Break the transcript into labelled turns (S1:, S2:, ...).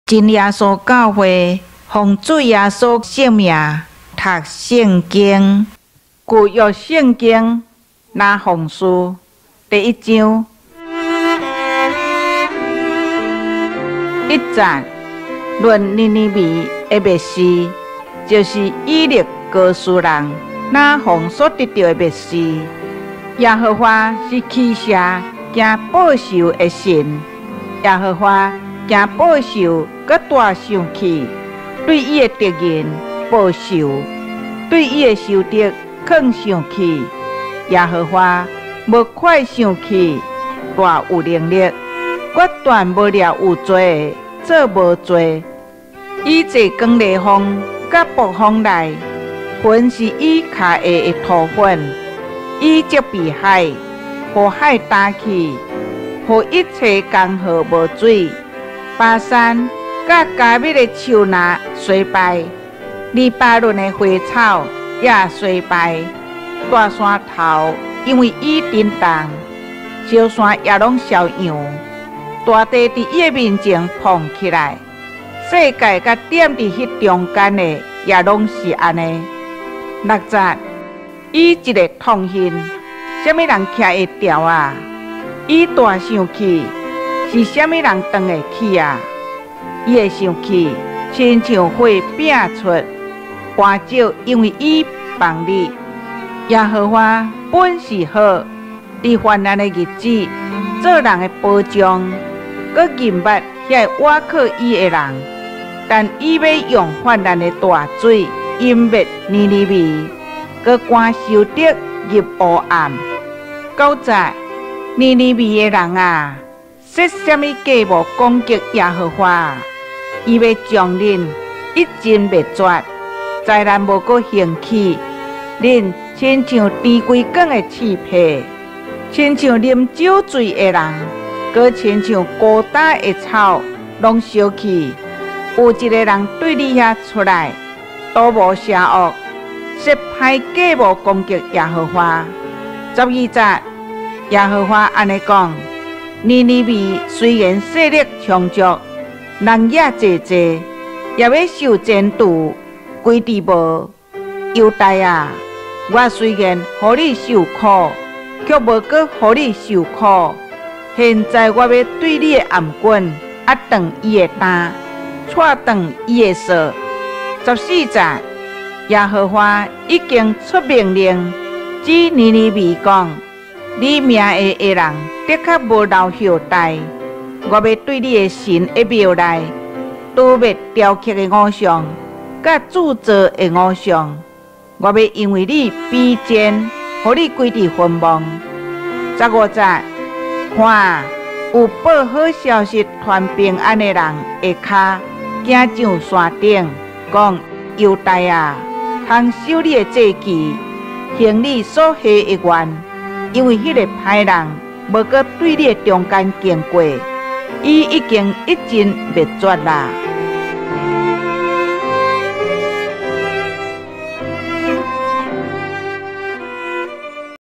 S1: 真耶稣教会奉主耶稣性命读圣经，旧约圣经拿奉书第1章1节，论尼尼微的密事，就是以利哥斯人拿奉所得到的密事。耶和华是奇舍兼报仇的神，耶和华惊报仇，佮大生气，对伊的敌人报仇，对伊的仇敌更生气。耶和华无快生气，大有能力，决断无了有罪做无罪。伊坐光烈风，佮暴风来，云是伊脚下的土粉。伊责备海，互海打起，互一切江河无水。巴山甲加密的树林衰败，黎巴嫩的花草也衰败。大山头因为伊震动，小山也拢消扬。大地伫伊的面前膨起来，世界甲点伫迄中间的也拢是安尼。6节，伊一个痛恨，什么人徛会牢啊？伊大生气。是虾米人当会起啊？伊会生气，亲像火拼出，花椒因为伊放你。耶和华本是好，伫患难的日子，做人的保障，佮认捌遐倚靠伊的人。但伊要用患难的大水淹灭尼尼微，佮赶仇敌入黑暗。9节，尼尼微的人啊！说什么假冒攻击耶和华？伊要将恁一尽灭绝，灾难无阁兴起。恁亲像甜规梗的刺皮，亲像啉酒醉的人，阁亲像孤单的草，拢烧去。有一个人对你遐出来，都无邪恶，说歹假冒攻击耶和华。12节，耶和华安尼讲。尼尼微虽然势力强足，人也济济，也要受煎毒，归地无。犹大啊，我虽然予你受苦，却无阁予你受苦。现在我要对你的暗棍压断伊的担，踹断伊的锁。14节，耶和华已经出命令，指尼尼微讲。你名的人的确无留后代，我要对你的神的庙内除灭雕刻的偶像，甲铸造的偶像。我要因为你卑贱，互你归伫坟墓。15节，看有报好消息传平安的人的脚行上山顶，讲犹大啊，通守你的祭期，行你所许的愿。因为迄个歹人无阁对你的中间经过，伊已经一尽灭绝啦。